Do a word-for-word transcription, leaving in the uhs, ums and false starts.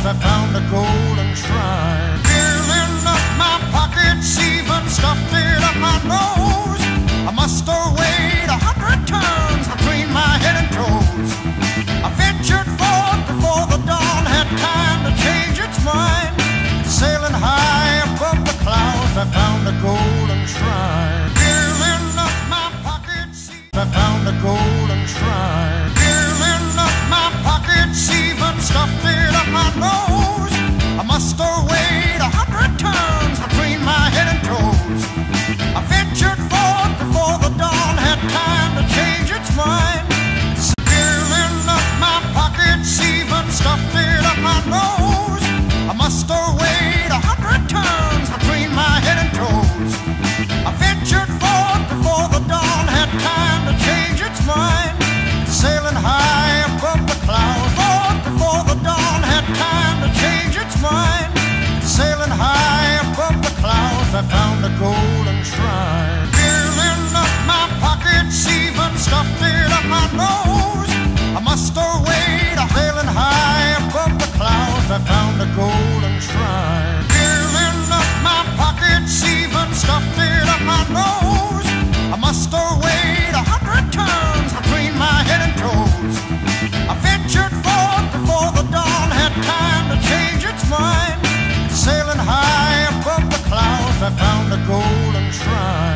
clouds I found a golden shrine. Filling up my pockets, even stuffed it up my nose. I must have weighed a hundred tons between my head and toes. I ventured forth before the dawn had time to change its mind. Sailing high above the clouds, I found a golden shrine. Filling up my pockets, I found a golden shrine. Filling up my pockets, even stuffed it up my nose. I must have weighed a hundred tons between my head and toes. I ventured forth before the dawn had time to change its mind. Filling up my pockets, even stuffed it up my nose. I must have weighed a hundred tons between my head and toes. I ventured forth before the dawn had time to change its mind. Sailing high above the clouds, forth before the dawn had time to change its mind. Sailing high above the clouds, I found a golden shrine. Filling up my pockets, even stuffed it up my nose. I must have weighed a sailing high above the clouds, I found a golden shrine. Filling up my pockets, even stuffed it up my nose. I must have weighed a hundred tons between my head and toes. I ventured forth before the dawn had time to change its mind. Sailing high above the clouds, I found a golden shrine.